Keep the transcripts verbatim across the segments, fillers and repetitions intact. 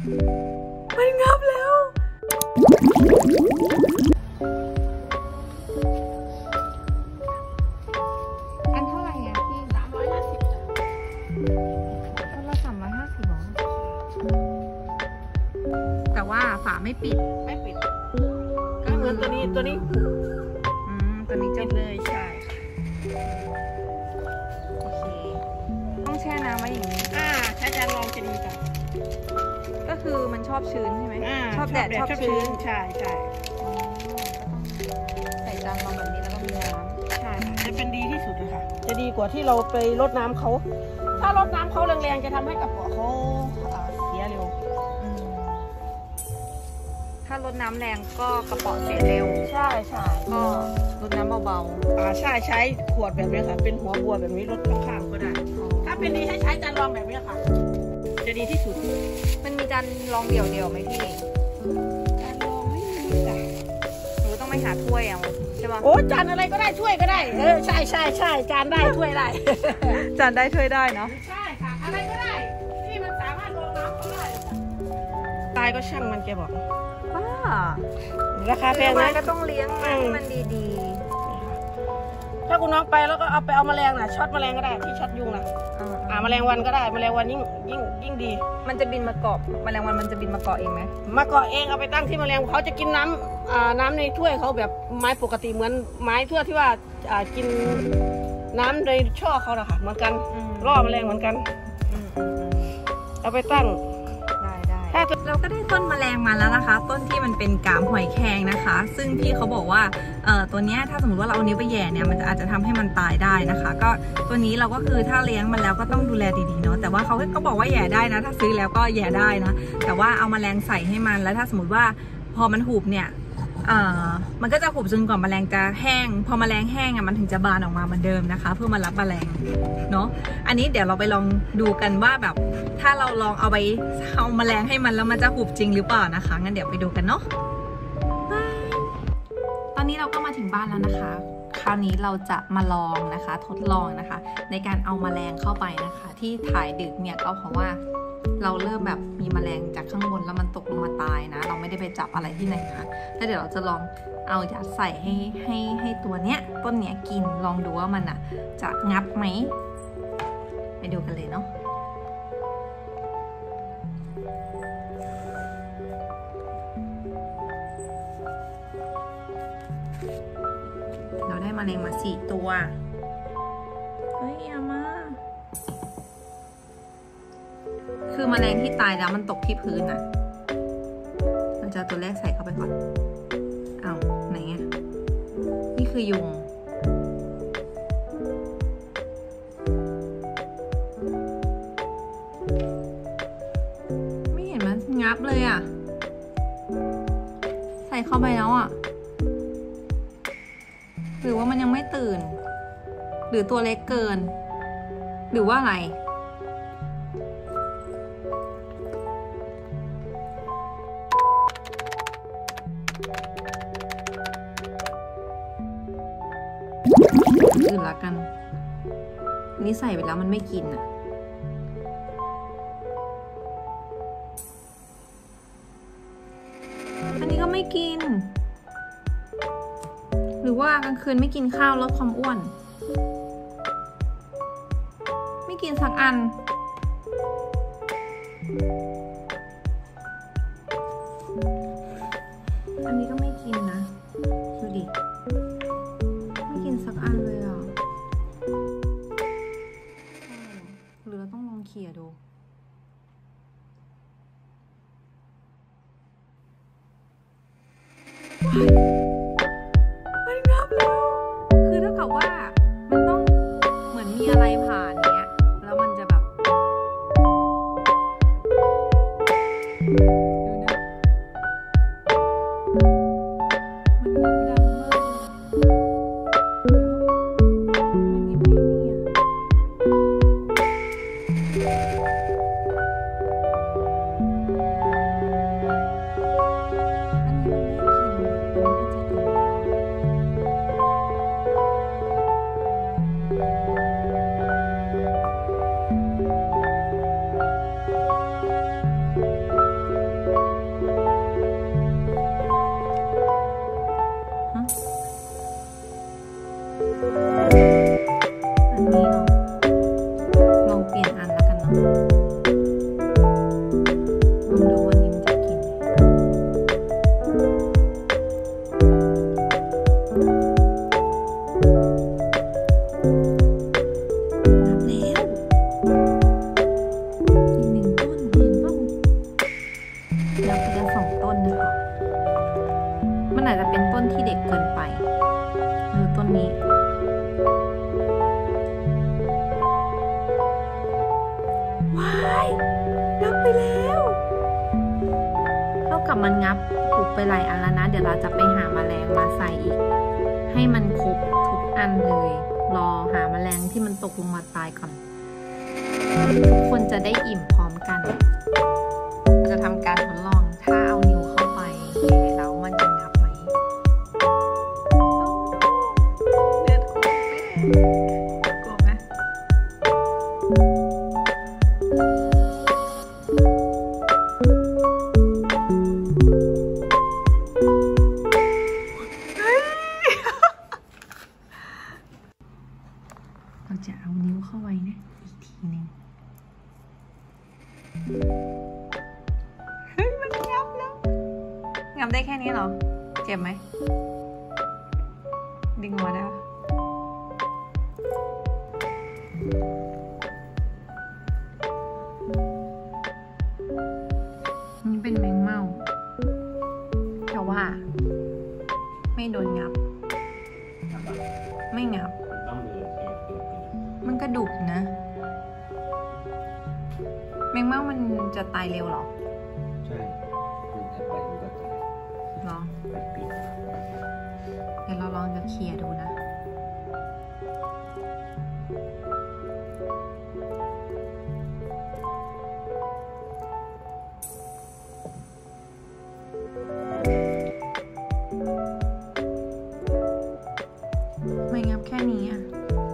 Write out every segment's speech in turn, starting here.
มันงับแล้วอันเท่าไหร่อ่ะพี่สามร้อยห้าสิบคนละสามร้อยห้าสิบหรอแต่ว่าฝาไม่ปิดไม่ปิดก็เหมือนตัวนี้ตัวนี้อืมตัวนี้จะเลยใช่โอเคต้องแช่น้ำไว้อย่างนี้อ่าถ้าจะลองจะดีกันก็คือมันชอบชื้นใช่ไหมชอบแดดชอบชื้นใช่ใช่ใส่จานรองแบบนี้แล้วก็มีน้ำใช่จะเป็นดีที่สุดเลยค่ะจะดีกว่าที่เราไปรดน้ำเขาถ้ารดน้ำเขาแรงๆจะทำให้กระป๋อเขาเสียเร็วถ้ารดน้ำแรงก็กระป๋อเสียเร็วใช่ใช่ก็รดน้ำเบาๆอ่าใช่ใช้ขวดแบบนี้ค่ะเป็นหัวบัวแบบนี้รดข้างๆก็ได้ถ้าเป็นดีให้ใช้จานรองแบบนี้ค่ะจะดีที่สุดมันมีจานรองเดี่ยวๆไหมพี่จานรองไม่มีจ้ะหนูต้องไปหาถ้วยเอาใช่ปะโอ้จานอะไรก็ได้ถ้วยก็ได้เออใช่ใช่ใช่จานได้ถ้วยได้จานได้ถ้วยได้เนาะใช่ค่ะอะไรก็ได้ที่มันสามารถรองน้ำก็ได้ตายก็ช่างมันแกบอกป้าราคาแพงนะก็ต้องเลี้ยงให้มันดีๆถ้าคุณน้องไปแล้วก็เอาไปเอาแมลงน่ะช็อตแมลงก็ได้ที่ช็อตยุงน่ะอ่าแมลงวันก็ได้แมลงวันยิ่งยิ่งยิ่งดีมันจะบินมาเกาะแมลงวันมันจะบินมาเกาะเองไหมมาเกาะเองเอาไปตั้งที่แมลงเขาจะกินน้ำอ่าน้ำในถ้วยเขาแบบไม้ปกติเหมือนไม้ทั่วที่ว่าอ่ากินน้ำในช่อเขาแหละค่ะเหมือนกันล่อแมลงเหมือนกันเอาไปตั้งได้ได้เราก็ได้ต้นแมลงมาแล้วนะคะต้นที่มันเป็นกาบหอยแครงนะคะซึ่งพี่เขาบอกว่าเอ่อตัวนี้ถ้าสมมติว่าเราเอานิ้วไปแย่เนี่ยมันจะอาจจะทำให้มันตายได้นะคะก็ตัวนี้เราก็คือถ้าเลี้ยงมันแล้วก็ต้องดูแลดีๆเนาะแต่ว่าเขาก็บอกว่าแย่ได้นะถ้าซื้อแล้วก็แย่ได้นะแต่ว่าเอาแมลงใส่ให้มันแล้วถ้าสมมติว่าพอมันหูบเนี่ยเอ่อมันก็จะหุบจนกว่าแมลงจะแห้งพอแมลงแห้งอ่ะมันถึงจะบานออกมาเหมือนเดิมนะคะเพื่อมารับแมลงเนาะอันนี้เดี๋ยวเราไปลองดูกันว่าแบบถ้าเราลองเอาไปเอาแมลงให้มันแล้วมันจะหุบจริงหรือเปล่านะคะงั้นเดี๋ยวไปดูกันเนาะตอนนี้เราก็มาถึงบ้านแล้วนะคะคราวนี้เราจะมาลองนะคะทดลองนะคะในการเอาแมลงเข้าไปนะคะที่ถ่ายดึกเนี่ยก็เพราะว่าเราเริ่มแบบมีแมลงจากข้างบนแล้วมันตกลงมาตายนะเราไม่ได้ไปจับอะไรที่ไหนค่ะแล้วเดี๋ยวเราจะลองเอายัดใส่ให้ให้ให้ตัวเนี้ยต้นเนี้ยกินลองดูว่ามันอ่ะจะงับไหมไปดูกันเลยเนาะเราได้แมลงมาสี่ตัวเฮ้ยอามาคือแมลงที่ตายแล้วมันตกที่พื้นน่ะเราจะตัวแรกใส่เข้าไปก่อนเอาไหนอ่ะนี่คือยุงไม่เห็นมันงับเลยอ่ะใส่เข้าไปแล้วอ่ะหรือว่ามันยังไม่ตื่นหรือตัวเล็กเกินหรือว่าอะไรอื่นละกันนี่ใส่ไปแล้วมันไม่กินอ่ะอันนี้ก็ไม่กินหรือว่ากลางคืนไม่กินข้าวลดความอ้วนไม่กินสักอันอันนี้ก็ไม่กินนะดูดิไม่กินสักอันเลยอ่ะหรือเราต้องลองเขี่ยดูมันงับแล้วคือถ้าเกิดว่ามันต้องเหมือนมีอะไรผ่านเนี้ยแล้วมันจะแบบดูนะมันงับดังมากมันยังไม่เนี่ยอันนี้มันไม่กินมันน่าจะดูวันนี้มันจะกินนับแล้วอีกหนึ่งต้นเห็นป่ะนับไปแล้วสองต้นนะคะมันอาจจะเป็นต้นที่เด็กเกินไปหรือต้นนี้ว้ายนับไปแล้วเท่ากับมันงับถูกไปหลายอันแล้วนะเดี๋ยวเราจะไปหาแมลงมาใส่อีกให้มันครบทุกอันเลยรอหาแมลงที่มันตกลงมาตายก่อนทุกคนจะได้อิ่มพร้อมกันจะทำการทดลองถ้าเอานิ้วเข้าไปแล้วมันจะงับไหมเลือดกลัวแม่กลัวไหมเราจะเอานิ้วเข้าไว้นะอีกทีหนึ่งเฮ้ยมันงับแล้วงับได้แค่นี้เหรอเจ็บไหมดึงออกมาได้ปะนี่เป็นแมงเม่าแต่ว่าไม่โดนงับไม่งับมันกระดุกนะแมงเม่ามันจะตายเร็วหรอใช่มันจะไปมันก็ตายหรอไปปิดเดี๋ยวเราลองจะเขี่ยดูนะไม่งับแค่นี้อ่ะ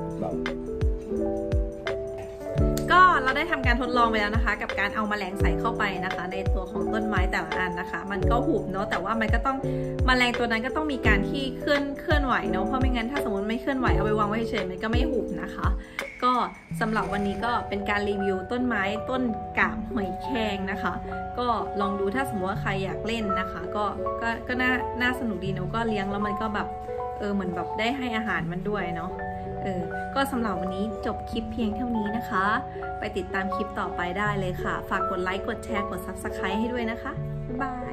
ก็เราได้ทำการทดลองไปแล้วนะคะกับการเอาแมลงใส่เข้าไปนะคะในตัวของต้นไม้แต่ละอันนะคะมันก็หุบเนาะแต่ว่ามันก็ต้องแมลงตัวนั้นก็ต้องมีการที่เคลื่อนเคลื่อนไหวเนาะเพราะไม่งั้นถ้าสมมติไม่เคลื่อนไหวเอาไปวางไว้เฉยๆมันก็ไม่หุบนะคะก็สำหรับวันนี้ก็เป็นการรีวิวต้นไม้ต้นกาบหอยแครงนะคะก็ลองดูถ้าสมมติว่าใครอยากเล่นนะคะก็ก็ก็น่าน่าสนุกดีเนาะก็เลี้ยงแล้วมันก็แบบเออเหมือนแบบได้ให้อาหารมันด้วยเนาะเออก็สำหรับวันนี้จบคลิปเพียงเท่านี้นะคะไปติดตามคลิปต่อไปได้เลยค่ะฝากกดไลค์กดแชร์กด ซับสไครบ์ ให้ด้วยนะคะบ๊ายบาย